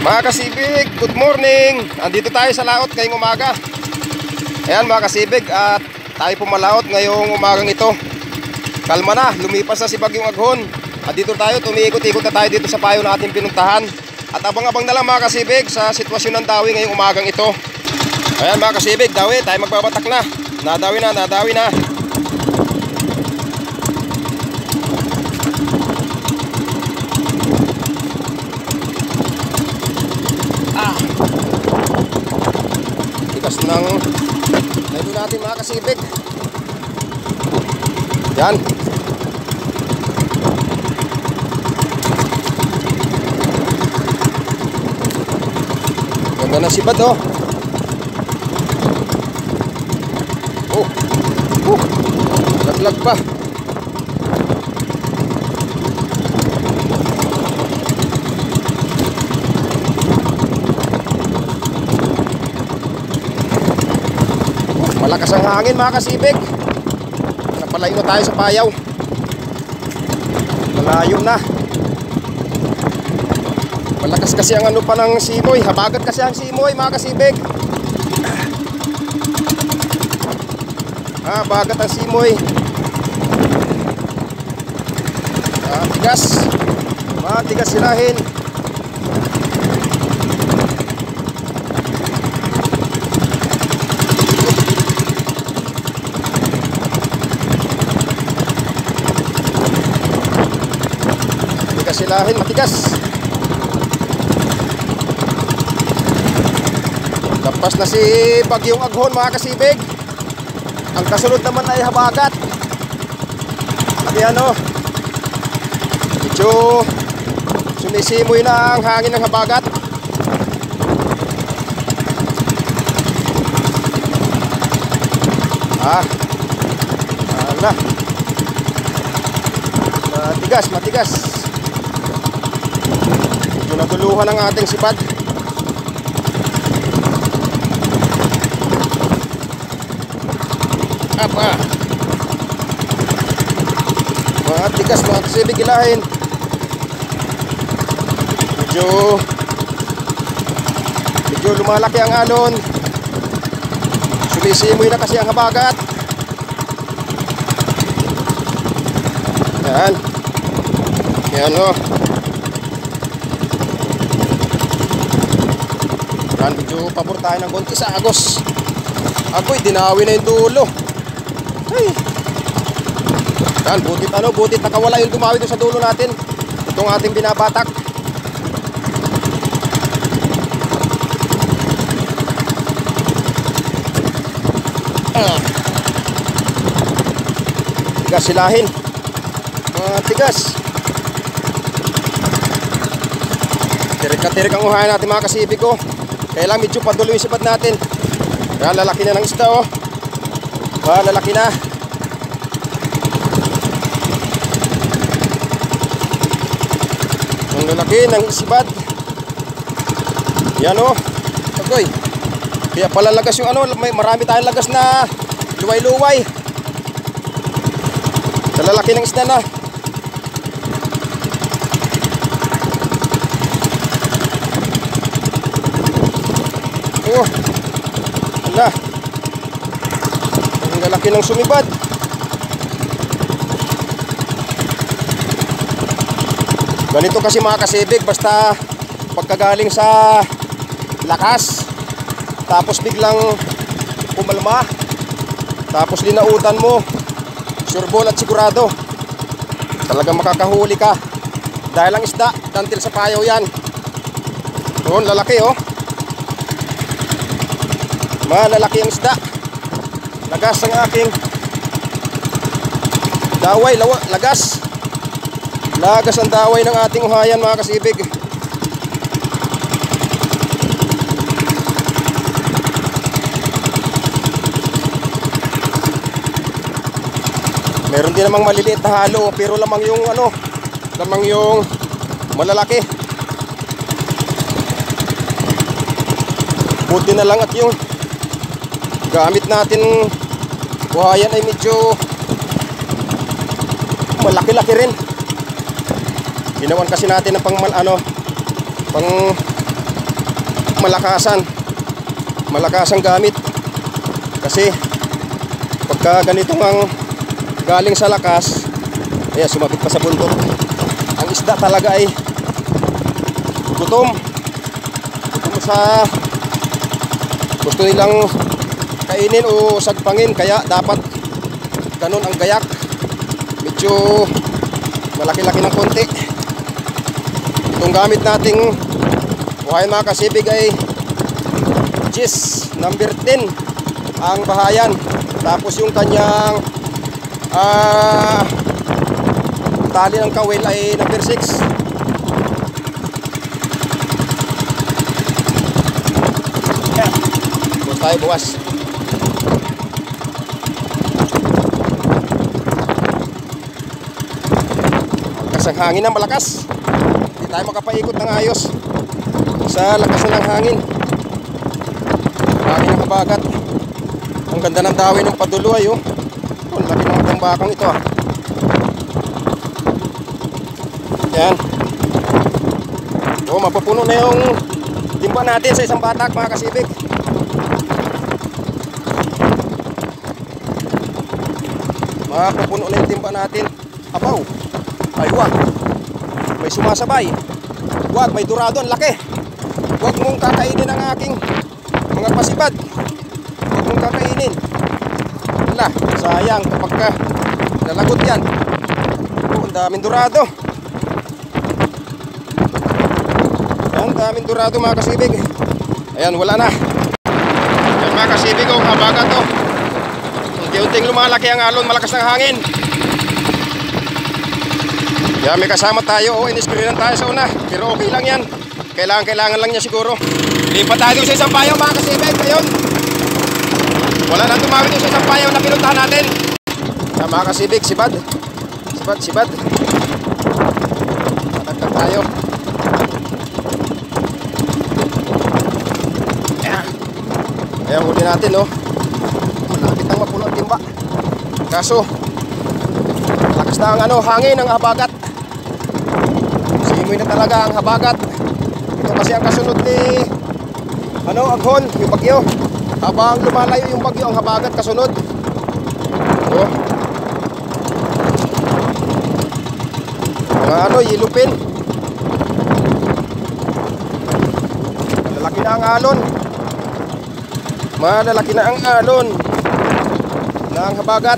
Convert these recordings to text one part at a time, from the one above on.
Mga kasibig, good morning. Andito tayo sa laot ngayong umaga. Ayan mga kasibig, at tayo pumalaot ngayong umagang ito. Kalma na, lumipas na si Bagyong Aghon. At dito tayo, tumiikot-ikot na tayo dito sa payo na ating pinuntahan. At abang-abang na lang mga kasibig sa sitwasyon ng dawi ngayong umagang ito. Ayan mga kasibig, dawi, tayo magbabatak na. Nadawi na, nadawi na. Tigas ng naido natin mga kasibig. Yan. Ganda na sibad oh. Laglag pa. Malakas ang hangin mga kasibig. Napalayo na tayo sa payaw. Malayo na. Malakas kasi ang ano pa ng simoy. Habagat kasi ang simoy mga kasibig. Habagat ang simoy. Tigas. Tigas silahin. Silahin, matigas. Lapas na si Bagyong Aghon mga kasibig. Ang kasunod naman ay habagat. At yan o, medyo sumisimoy na ang hangin ng habagat. Matigas, matigas. Natuluhan ang ating sipad. Mga tigas mga kasibig ilahin. Medyo lumalaki ang alon. Sumisimoy na kasi ang habagat. Yan. Yan o. Medyo pabor tayo ng konti sa agos. Agoy, dinawi na yung dulo. Ay. Yan, butit nakawala yung dumawi doon sa dulo natin. Itong ating binabatak. Tigas silahin. Tigas. Tirik ang uhayan natin mga kasibig ko. Kaya lang medyo padulo yung sipad natin. Kaya lalaki na ng isda oh. Lalaki na. Ang lalaki ng sipad. Yan oh. Agoy. Kaya pala lagas yung ano. Marami tayong lagas na luway-luway. Sa lalaki ng isda na. Oh, ala. Ang lalaki ng sumibad. Ganito kasi mga kasibig, basta pagkagaling sa lakas, tapos biglang pumalma, tapos linautan mo, sureball at sigurado talagang makakahuli ka. Dahil ang isda, dantil sa payaw yan. Doon, lalaki oh. Malalaki ang isda. Lagas ang aking daway, lagas. Lagas ang daway ng ating uhayan mga kasibig. Meron din namang maliliit na halo, pero lamang yung ano, lamang yung malalaki. Buti na lang at yung gamit natin buhayan ay medyo malaki-laki rin. Ginawan kasi natin ng pang malakasan gamit. Kasi pagka ganito ang galing sa lakas, ayan, sumabit pa sa bundok. Ang isda talaga ay gutom sa gusto nilang kainin o sagpangin, kaya dapat ganun ang gayak, medyo malaki-laki ng konti. Itong gamit nating buhayan mga kasibig ay Gis number 10 ang bahayan, tapos yung kanyang tali ng kawil ay number 6. Tayo buwas. Malakas ang hangin, ang malakas. Hindi tayo makapaikot ng ayos sa lakas ng hangin. Hangin ng habagat. Ang ganda ng dawin ng paduluay, oh. Ang laki ng tambakang ito, ah. Yan. Oh, mapupuno na yung timba natin sa isang batak mga kasibig. Mapupuno na yung timba natin. Apaw. Ay, wag. May sumasabay. Wag, may durado. Ang laki. Wag mong kakainin ang aking mga pasibad. Wag mong kakainin. Wala, sayang kapag ka nalagot yan. Oh, ang daming durado. Ang daming durado mga kasibig. Ayan, wala na. Ayan mga kasibig, oh, habagat to. Unti-unting lumalaki ang alon, malakas ng hangin. Kaya may kasama tayo, oh, inispirinan tayo sa una. Pero okay lang yan. Kailangan lang niya siguro. Lipat tayo sa isang payaw mga kasibig. Ayun. Wala nang tumawid sa isang payaw na pinuntahan natin. Kaya mga kasibig, sibad. Matagtag tayo. Ayan, huli natin, oh. Malapit nang mapuno ang timba. Kaso lakas na ang hangin ng habagat. Simoy na talaga ang habagat. Ito kasi ang kasunod ni aghon, yung bagyo. Habang lumalayo yung bagyo, ang habagat kasunod. Oh. Mga yilupin. Malalaki na ang alon. Malalaki na ang alon ng habagat.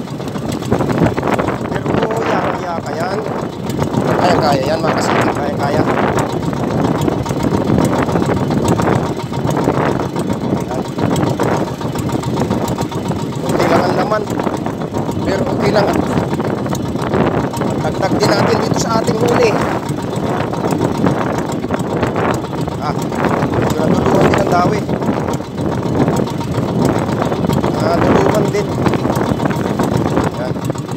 Pero yan. Kaya yan mga kasibig. Kaya. Okay lang ang laman. Pero okay lang. Tagtag din natin dito sa ating huli. Natuluan din ang dawi. Natuluan din. Yan.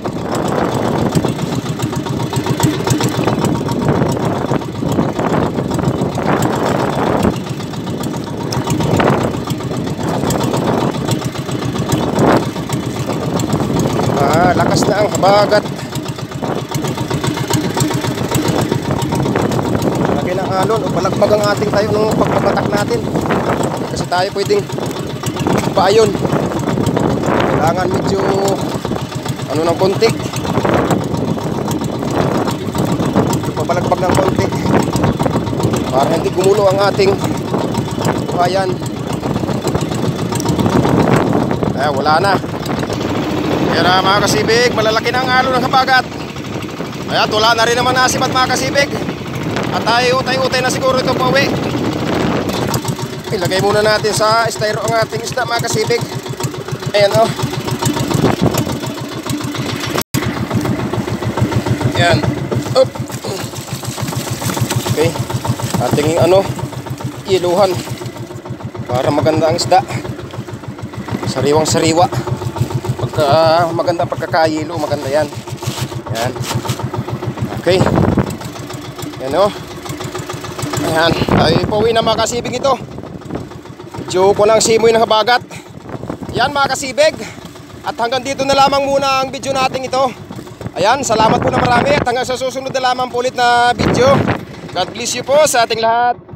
Lakas na ang habagat. Laki ng alon o palagpag ang ating tayo ng pagpapatak natin. Kasi tayo pwedeng paayon. Kailangan medyo ng konti. Papalagpag ng konti para hindi gumulo ang ating buhayan. Wala na. Kaya mga kasibig, malalaki na ang alon ng habagat. Kaya tula na rin naman nasibat mga kasibig. At tayo utay-utay na siguro ito pauwi. Ilagay muna natin sa styro ang ating isda mga kasibig. Ayan, oh. Ayan. Up. Okay. Ating iluhan para maganda ang isda. Sariwang sariwa. Maganda pagkakayilo, maganda yan. Yan. Okay. Yan, oh. Ayan. Ay, pauwi na mga kasibig ito. Medyo ko ng simoy ng habagat. Yan mga kasibig. At hanggang dito na lamang muna ang video natin ito. Ayan, salamat po na marami. At hanggang sa susunod na lamang po ulit na video. God bless you po sa ating lahat.